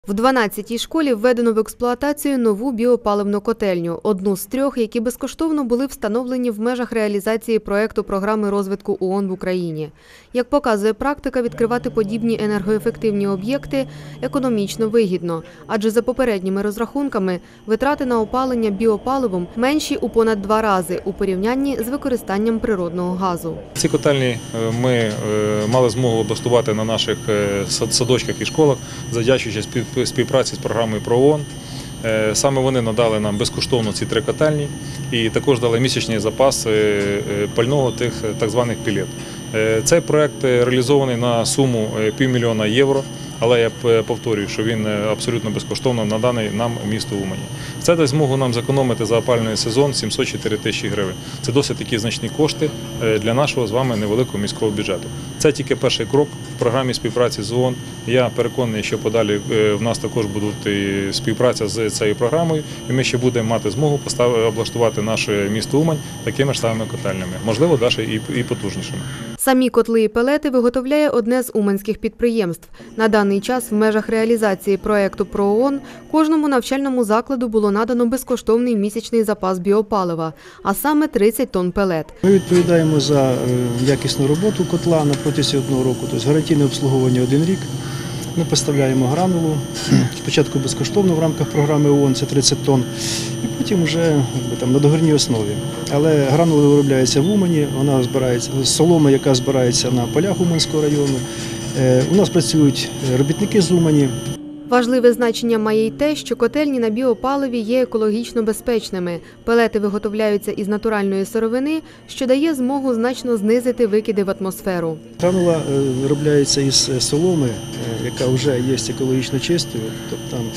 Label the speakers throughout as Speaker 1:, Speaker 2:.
Speaker 1: В 12-й школі введено в експлуатацію нову біопаливну котельню – одну з трьох, які безкоштовно були встановлені в межах реалізації проєкту програми розвитку ООН в Україні. Як показує практика, відкривати подібні енергоефективні об'єкти економічно вигідно, адже за попередніми розрахунками витрати на опалення біопаливом менші у понад 2 рази у порівнянні з використанням природного газу.
Speaker 2: Ці котельні ми мали змогу облаштувати на наших садочках і школах, завдячуючи співпраці з програмою ПРООН. Саме вони надали нам безкоштовно ці 3 котельні і також дали місячний запас пального тих так званих пелет. Цей проєкт реалізований на суму півмільйона євро, але я повторюю, що він абсолютно безкоштовно наданий нам місту Умані. Це дасть змогу нам зекономити за опалювальний сезон 704 тисячі гривень. Це досить такі значні кошти для нашого з вами невеликого міського бюджету. Це тільки перший крок в програмі співпраці з ООН. Я переконаний, що подалі в нас також буде співпраця з цією програмою, і ми ще будемо мати змогу облаштувати наше місто Умань такими ж самими котельнями, можливо, навіть і потужнішими.
Speaker 1: Самі котли і пелети виготовляє одне з уманських підприємств. На даний час в межах реалізації проєкту ПРООН кожному навчальному закладу було надано безкоштовний місячний запас біопалива, а саме 30 тонн пелет.
Speaker 3: Ми відповідаємо за якісну роботу котла на протязі 1 року, тобто гарантійне обслуговування 1 рік. Ми поставляємо гранулу, спочатку безкоштовно в рамках програми ООН, це 30 тонн, і потім вже на договірній основі. Але гранула виробляється в Умані, вона збирається з соломи, яка збирається на полях Уманського району. У нас працюють робітники з Умані.
Speaker 1: Важливе значення має й те, що котельні на біопаливі є екологічно безпечними. Пелети виготовляються із натуральної сировини, що дає змогу значно знизити викиди в атмосферу.
Speaker 3: Гранула виробляється із соломи, яка вже є екологічно чистою, тобто там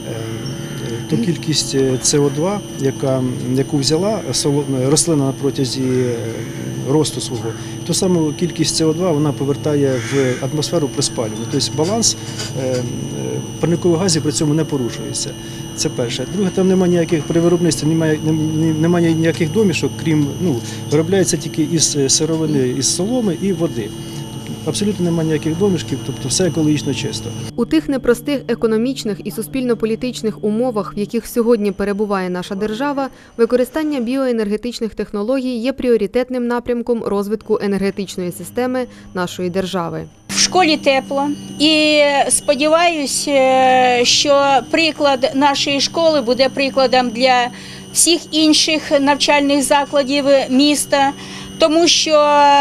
Speaker 3: ту кількість СО2, яку взяла рослина на протязі росту свого, ту саму кількість СО2 вона повертає в атмосферу при спалюванні. Тобто баланс парникових газів при цьому не порушується. Це перше. Друге, там немає ніяких при виробництві, немає ніяких домішок, крім виробляється тільки із сировини, із соломи і води. Абсолютно немає ніяких домішків, тобто все екологічно чисто.
Speaker 1: У тих непростих економічних і суспільно-політичних умовах, в яких сьогодні перебуває наша держава, використання біоенергетичних технологій є пріоритетним напрямком розвитку енергетичної системи нашої держави.
Speaker 4: В школі тепло і сподіваюся, що приклад нашої школи буде прикладом для всіх інших навчальних закладів міста, тому що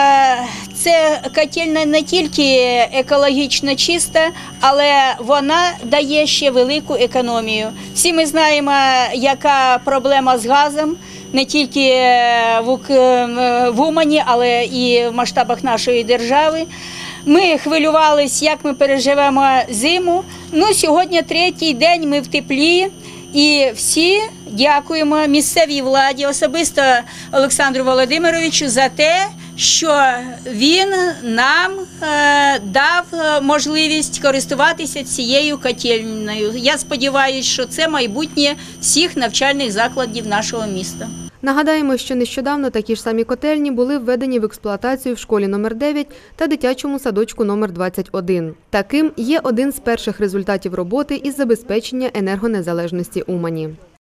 Speaker 4: це котельня не тільки екологічно чиста, але вона дає ще велику економію. Всі ми знаємо, яка проблема з газом, не тільки в Умані, але і в масштабах нашої держави. Ми хвилювалися, як ми переживемо зиму. Сьогодні 3-й день ми в теплі. І всі дякуємо місцевій владі, особисто Олександру Володимировичу, за те, що він нам дав можливість користуватися цією котельнею. Я сподіваюся, що це майбутнє всіх навчальних закладів нашого міста.
Speaker 1: Нагадаємо, що нещодавно такі ж самі котельні були введені в експлуатацію в школі номер 9 та дитячому садочку номер 21. Таким є один з перших результатів роботи із забезпечення енергонезалежності Умані.